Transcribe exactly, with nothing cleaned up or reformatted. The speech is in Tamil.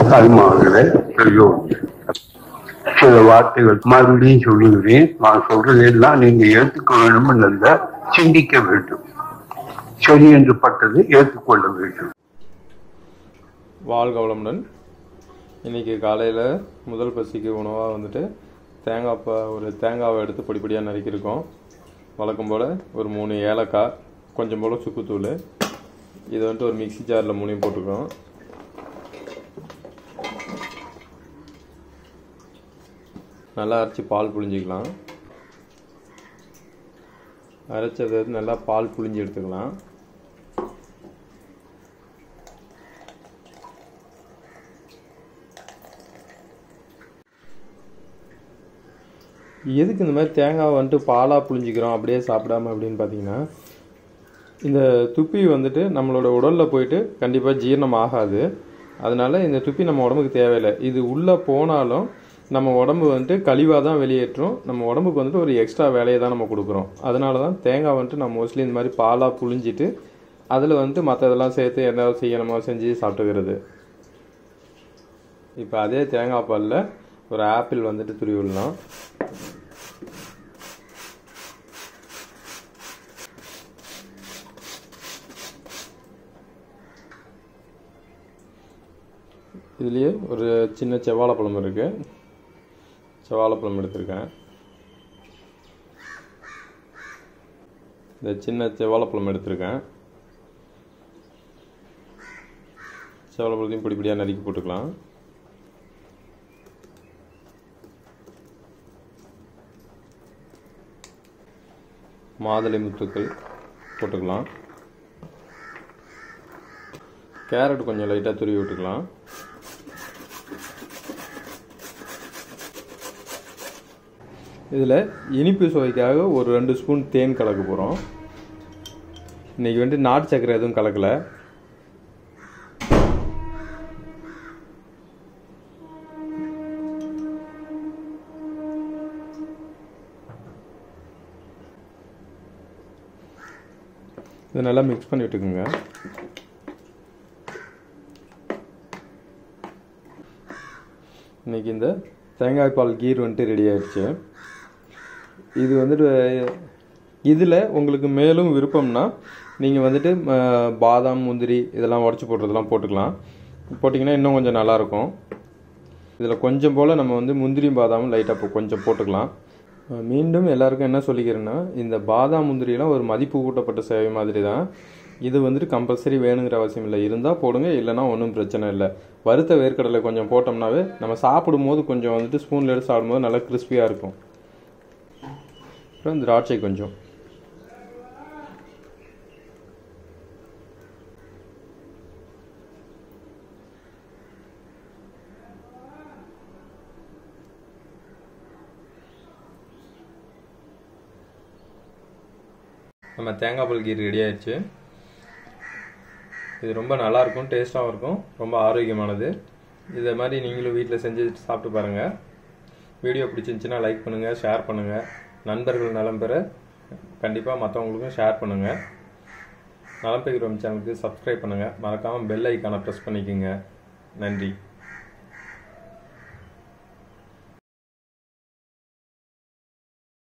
தாய்மார்களே, பெரியோர்களே, சில வார்த்தைகள் மறுபடியும் சொல்லுகிறேன். நான் சொல்றதெல்லாம் நீங்க ஏற்றுக்க வேண்டும் அல்ல, சிந்திக்க வேண்டும். சரி என்று பட்டது ஏற்றுக்கொள்ள வேண்டும். வாழ்க வளமுடன். இன்றைக்கி காலையில் முதல் பசிக்கு உணவாக வந்துட்டு தேங்காய் பா ஒரு தேங்காவை எடுத்து பொடிப்படியாக நறுக்கியிருக்கோம். வழக்கம் போல் ஒரு மூணு ஏலக்காய், கொஞ்சம் போல் சுக்குத்தூள், இதை வந்துட்டு ஒரு மிக்சி ஜாரில் மூணையும் போட்டுக்கிறோம். நல்லா அரைச்சி பால் புழிஞ்சிக்கலாம். அரைச்சதை நல்லா பால் புழிஞ்சு எடுத்துக்கலாம். எதுக்கு இந்த மாதிரி தேங்காய் வந்துட்டு பாலாக புழிஞ்சிக்கிறோம் அப்படியே சாப்பிடாம அப்படின்னு பார்த்தீங்கன்னா, இந்த துப்பி வந்துட்டு நம்மளோட உடலில் போயிட்டு கண்டிப்பாக ஜீரணம் ஆகாது. அதனால் இந்த துப்பி நம்ம உடம்புக்கு தேவையில்லை. இது உள்ளே போனாலும் நம்ம உடம்பு வந்துட்டு கழிவாக தான் வெளியேற்றும். நம்ம உடம்புக்கு வந்துட்டு ஒரு எக்ஸ்ட்ரா வேலையை தான் நம்ம கொடுக்குறோம். அதனால தான் தேங்காய் வந்துட்டு நம்ம மோஸ்ட்லி இந்த மாதிரி பாலாக புழிஞ்சிட்டு அதில் வந்துட்டு மற்ற இதெல்லாம் சேர்த்து எதாவது செய்யணுமோ செஞ்சு சாப்பிட்டுக்கிறது. இப்போ அதே தேங்காய் பாலில் ஒரு ஆப்பிள் வந்துட்டு துருவி விடலாம். இதுலேயே ஒரு சின்ன செவ்வாழைப்பழம் இருக்குது. செவ்வாழைப்பழம் எடுத்திருக்கேன். இந்த சின்ன செவ்வாழைப்பழம் எடுத்திருக்கேன். செவ்வாழைப்பழத்தையும் பிடிப்படியாக நறுக்கி போட்டுக்கலாம். மாதுளை முத்துக்கள் போட்டுக்கலாம். கேரட் கொஞ்சம் லைட்டாக துருவி விட்டுக்கலாம். இதில் இனிப்பு சுவைக்காக ஒரு ரெண்டு ஸ்பூன் தேன் கலக்க போகிறோம். இன்றைக்கி வந்துட்டு நாட்டு சர்க்கரை எதுவும் கலக்கலை. இதை நல்லா மிக்ஸ் பண்ணி விட்டுக்குங்க. இன்றைக்கி இந்த தேங்காய் பால் கீர் வந்துட்டு ரெடி ஆயிடுச்சு. இது வந்துட்டு இதில் உங்களுக்கு மேலும் விருப்பம்னா நீங்கள் வந்துட்டு பாதாம், முந்திரி இதெல்லாம் உடச்சி போடுறதெல்லாம் போட்டுக்கலாம். போட்டிங்கன்னா இன்னும் கொஞ்சம் நல்லாயிருக்கும். இதில் கொஞ்சம் போல் நம்ம வந்து முந்திரியும் பாதாமும் லைட்டாக கொஞ்சம் போட்டுக்கலாம். மீண்டும் எல்லாருக்கும் என்ன சொல்லிக்கிறேன்னா, இந்த பாதாம் முந்திரியெல்லாம் ஒரு மதிப்பு கூட்டப்பட்ட சேவை மாதிரி தான். இது வந்துட்டு கம்பல்சரி வேணுங்கிற அவசியம் இல்லை. இருந்தால் போடுங்க, இல்லைனா ஒன்றும் பிரச்சனை இல்லை. வறுத்த வேர்க்கடலை கொஞ்சம் போட்டோம்னாவே நம்ம சாப்பிடும்போது கொஞ்சம் வந்துட்டு ஸ்பூனில் எடுத்து சாப்பிடும்போது நல்லா கிறிஸ்பியாக இருக்கும். அப்புறம் திராட்சை கொஞ்சம், நம்ம தேங்காய் பால் கீர் ரெடி ஆயிடுச்சு. இது ரொம்ப நல்லாயிருக்கும், டேஸ்ட்டாகவும் இருக்கும், ரொம்ப ஆரோக்கியமானது. இதை மாதிரி நீங்களும் வீட்டில் செஞ்சு சாப்பிட்டு பாருங்கள். வீடியோ பிடிச்சிருந்துச்சின்னா லைக் பண்ணுங்கள், ஷேர் பண்ணுங்கள். நண்பர்கள் நலம் பெற கண்டிப்பாக மற்றவங்களுக்கும் ஷேர் பண்ணுங்கள். நலம் பெறும் சேனலுக்கு சப்ஸ்கிரைப் பண்ணுங்கள். மறக்காமல் பெல் ஐக்கானை ப்ரெஸ் பண்ணிக்கோங்க. நன்றி.